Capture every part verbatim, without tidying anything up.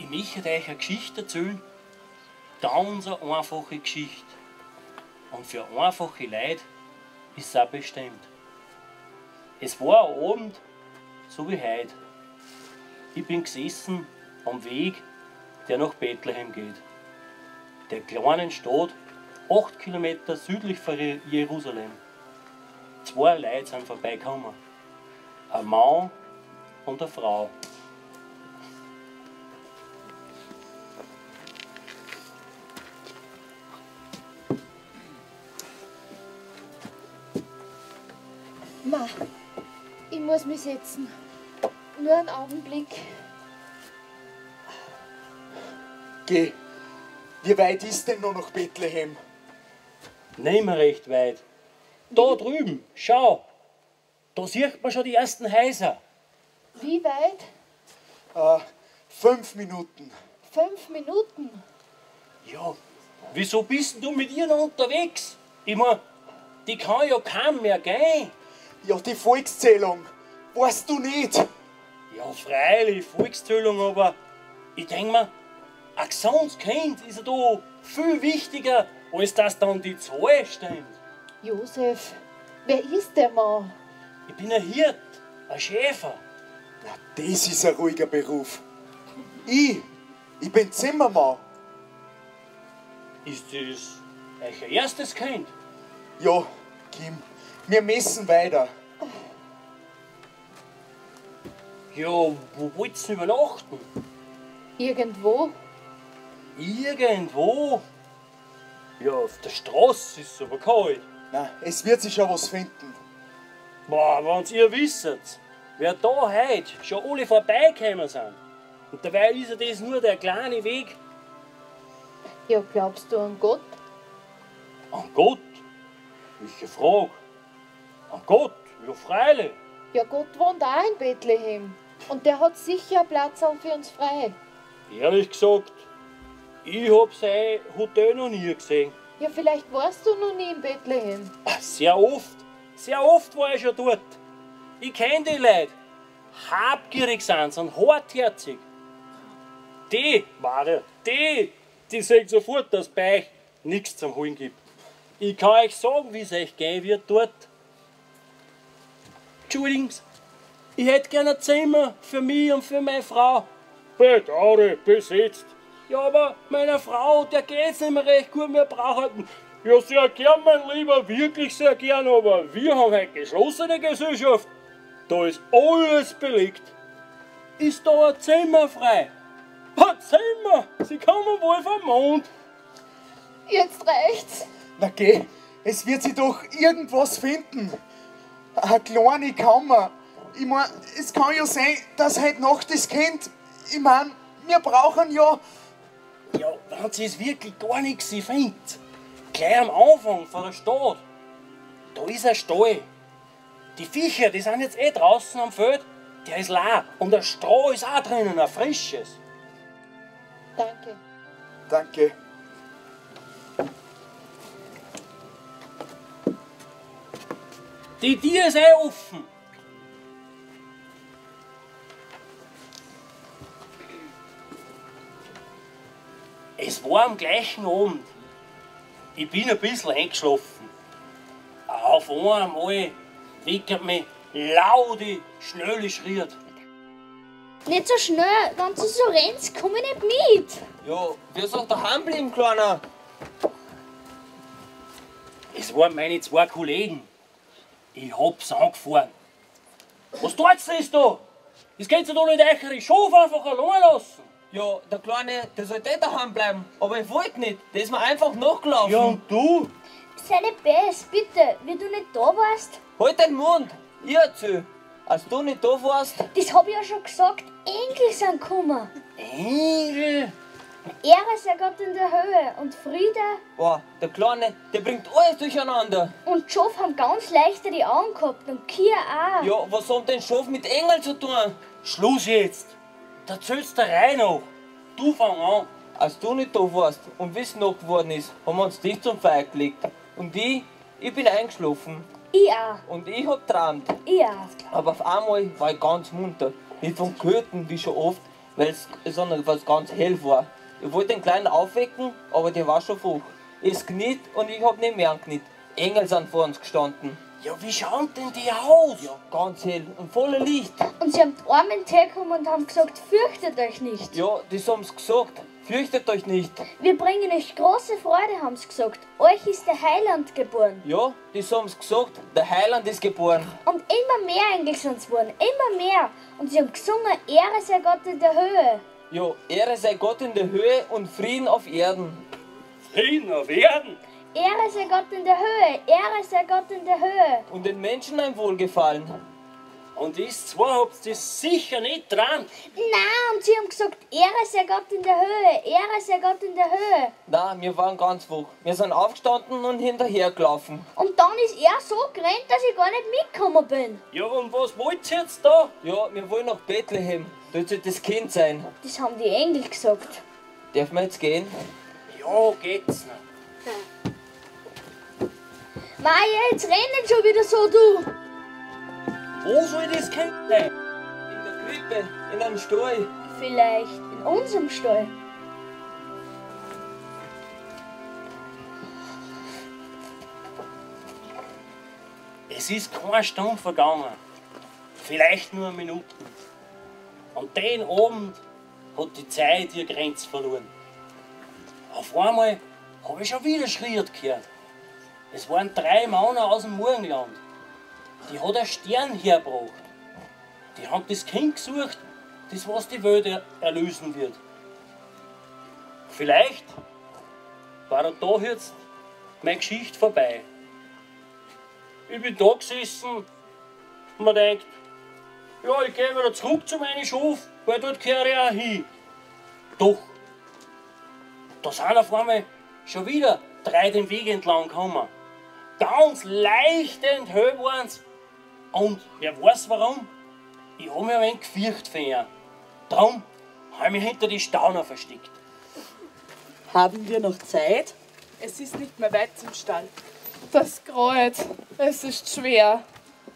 Ich möchte euch eine Geschichte erzählen, ganz eine einfache Geschichte. Und für einfache Leute ist es auch bestimmt. Es war ein Abend, so wie heute. Ich bin gesessen am Weg, der nach Bethlehem geht. Der kleinen Stadt, acht Kilometer südlich von Jerusalem. Zwei Leute sind vorbeigekommen. Ein Mann und eine Frau. Ma, ich muss mich setzen. Nur einen Augenblick. Geh. Wie weit ist denn noch nach Bethlehem? Nicht mehr recht weit. Da drüben, schau. Da sieht man schon die ersten Häuser. Wie weit? Äh, fünf Minuten. Fünf Minuten? Ja, wieso bist du mit ihr noch unterwegs? Ich mein, die kann ja kaum mehr gehen. Ja, die Volkszählung. Weißt du nicht? Ja, freilich, Volkszählung, aber ich denke mir, ein gesundes Kind ist ja da viel wichtiger, als dass dann die Zahl stimmt. Josef, wer ist der Mann? Ich bin ein Hirt, ein Schäfer. Na, das ist ein ruhiger Beruf. Ich, ich bin Zimmermann. Ist das euer erstes Kind? Ja, Kim, wir müssen weiter. Ja, wo wollt ihr übernachten? Irgendwo? Irgendwo? Ja, auf der Straße ist es aber kalt. Na, es wird sich schon was finden. Boah, wenn's ihr wisst, wer da heute schon alle vorbeigekommen sind. Und dabei ist ja das nur der kleine Weg. Ja, glaubst du an Gott? An Gott? Welche Frage? An Gott? Ja, freilich. Ja, Gott wohnt auch in Bethlehem. Und der hat sicher einen Platz auch für uns frei. Ehrlich gesagt, ich hab sein Hotel noch nie gesehen. Ja, vielleicht warst du noch nie in Bethlehem. Sehr oft. Sehr oft war ich schon dort. Ich kenn die Leute. Habgierig sind sie und hartherzig. Die, Maria, die, die sehen sofort, dass es bei euch nichts zum Holen gibt. Ich kann euch sagen, wie es euch gehen wird dort. Entschuldigen Sie, ich hätte gerne ein Zimmer für mich und für meine Frau. Bedauere, besetzt. Ja, aber meiner Frau, der geht's nicht mehr recht gut, wir brauchen... Ja, sehr gern, mein Lieber, wirklich sehr gern, aber wir haben eine geschlossene Gesellschaft. Da ist alles belegt. Ist da ein Zimmer frei? Ein Zimmer? Sie kommen wohl vom Mond. Jetzt reicht's. Na geh, es wird sich doch irgendwas finden. Eine kleine Kammer. Ich mein, es kann ja sein, dass heute Nacht das Kind... Ich mein, wir brauchen ja... Ja, wenn sie es wirklich gar nichts findet. Gleich am Anfang von der Stadt. Da ist ein Stall. Die Viecher, die sind jetzt eh draußen am Feld. Der ist leer. Und der Stroh ist auch drinnen, ein frisches. Danke. Danke. Die Tür ist eh offen. Es war am gleichen Abend. Ich bin ein bisschen eingeschlafen. Auf einmal weckert mich laute, schnelle Schritte. Nicht so schnell, wenn du so rennst, komm ich nicht mit. Ja, wir sollen daheim bleiben, Kleiner. Es waren meine zwei Kollegen. Ich hab's angefahren. Was tut's das da? Das könnt ihr doch nicht eure Schafe einfach allein lassen. Ja, der Kleine, der sollte eh daheim bleiben. Aber ich wollte nicht. Der ist mir einfach nachgelaufen. Ja, und du? Sei nicht böse, bitte, wie du nicht da warst. Halt den Mund. Ich erzähl. Als du nicht da warst. Das hab ich ja schon gesagt, Engel sind gekommen. Engel? Ehre sei Gott in der Höhe und Friede. Boah, der Kleine, der bringt alles durcheinander. Und Schof haben ganz leichte die Augen gehabt und Kia auch. Ja, was hat denn Schof mit Engel zu tun? Schluss jetzt. Da zählst du rein noch. Du fang an. Als du nicht da warst und wie es Nacht geworden ist, haben wir uns dich zum Feier gelegt. Und ich, ich bin eingeschlafen. Ich auch. Und ich hab geträumt. Ich auch. Aber auf einmal war ich ganz munter. Nicht von Goethen, wie schon oft, weil es noch was ganz hell war. Ich wollte den Kleinen aufwecken, aber der war schon früh. Es kniet und ich hab nicht mehr angekniet. Engel sind vor uns gestanden. Ja, wie schauen denn die aus? Ja, ganz hell und voller Licht. Und sie haben die Armen hergekommen und haben gesagt, fürchtet euch nicht. Ja, das haben's gesagt. Fürchtet euch nicht. Wir bringen euch große Freude, haben sie gesagt. Euch ist der Heiland geboren. Ja, das haben's gesagt. Der Heiland ist geboren. Und immer mehr Engel sind es geworden, immer mehr. Und sie haben gesungen, Ehre sei Gott in der Höhe. Ja, Ehre sei Gott in der Höhe und Frieden auf Erden. Frieden auf Erden. Ehre sei Gott in der Höhe, Ehre sei Gott in der Höhe. Und den Menschen ein Wohlgefallen. Und ist zwar habt ihr das sicher nicht dran. Na, und sie haben gesagt, Ehre sei Gott in der Höhe, Ehre sei Gott in der Höhe. Na, wir waren ganz wach. Wir sind aufgestanden und hinterher gelaufen. Und dann ist er so gerannt, dass ich gar nicht mitgekommen bin. Ja, und was wollt ihr jetzt da? Ja, wir wollen nach Bethlehem. Dort soll das Kind sein. Das haben die Engel gesagt. Dürfen wir jetzt gehen? Ja, geht's noch. Mei, jetzt rennen schon wieder so, du. Wo soll das Kind sein? In der Krippe, in einem Stall. Vielleicht in unserem Stall. Es ist keine Stunde vergangen. Vielleicht nur Minuten. Und den Abend hat die Zeit ihre Grenze verloren. Auf einmal habe ich schon wieder Schritt gehört. Es waren drei Männer aus dem Morgenland. Die hat ein Stern hergebracht. Die haben das Kind gesucht, das was die Welt er erlösen wird. Vielleicht war da jetzt meine Geschichte vorbei. Ich bin da gesessen und mir denkt, ja, ich gehe wieder zurück zu meinem Schof, weil dort gehöre ich auch hin. Doch, da sind auf einmal schon wieder drei den Weg entlang gekommen. Ganz leicht enthüllt waren sie. Und wer weiß warum? Ich habe mich ein wenig gefürchtet von ihnen. Darum habe ich mich hinter die Stauner versteckt. Haben wir noch Zeit? Es ist nicht mehr weit zum Stall. Das Kreuz, es ist schwer.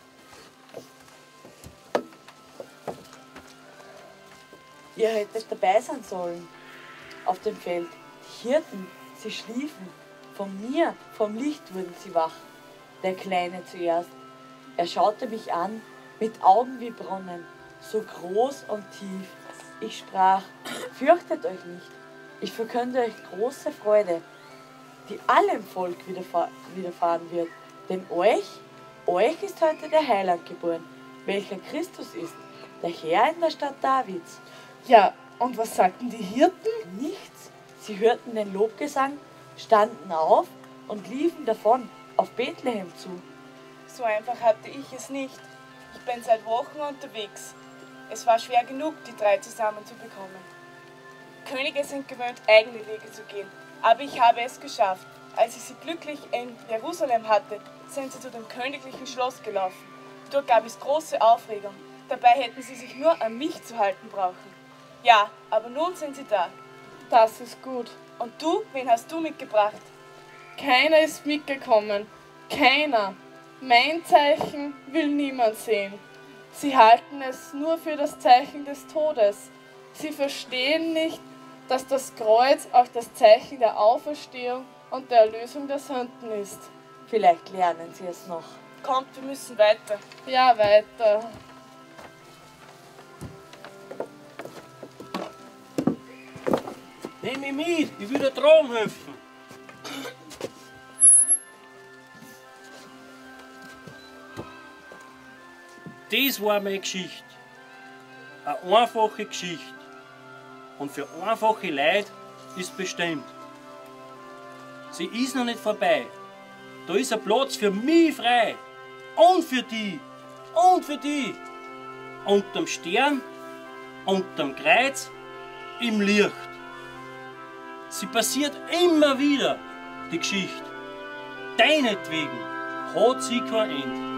Ihr hättet dabei sein sollen. Auf dem Feld. Die Hirten, sie schliefen. Von mir, vom Licht wurden sie wach. Der Kleine zuerst. Er schaute mich an, mit Augen wie Brunnen, so groß und tief. Ich sprach, fürchtet euch nicht. Ich verkünde euch große Freude, die allem Volk widerfahr widerfahren wird. Denn euch, euch ist heute der Heiland geboren, welcher Christus ist, der Herr in der Stadt Davids. Ja, und was sagten die Hirten? Nichts. Sie hörten den Lobgesang, standen auf und liefen davon auf Bethlehem zu. So einfach hatte ich es nicht. Ich bin seit Wochen unterwegs. Es war schwer genug, die drei zusammen zu bekommen. Könige sind gewöhnt, eigene Wege zu gehen. Aber ich habe es geschafft. Als ich sie glücklich in Jerusalem hatte, sind sie zu dem königlichen Schloss gelaufen. Dort gab es große Aufregung. Dabei hätten sie sich nur an mich zu halten brauchen. Ja, aber nun sind sie da. Das ist gut. Und du, wen hast du mitgebracht? Keiner ist mitgekommen. Keiner. Mein Zeichen will niemand sehen. Sie halten es nur für das Zeichen des Todes. Sie verstehen nicht, dass das Kreuz auch das Zeichen der Auferstehung und der Erlösung der Sünden ist. Vielleicht lernen sie es noch. Kommt, wir müssen weiter. Ja, weiter. Nimm mich mit, ich will dir dran helfen. Das war meine Geschichte. Eine einfache Geschichte. Und für einfache Leute ist bestimmt. Sie ist noch nicht vorbei. Da ist ein Platz für mich frei. Und für die. Und für die. Unterm Stern, unterm Kreuz, im Licht. Sie passiert immer wieder, die Geschichte. Deinetwegen hat sie kein Ende.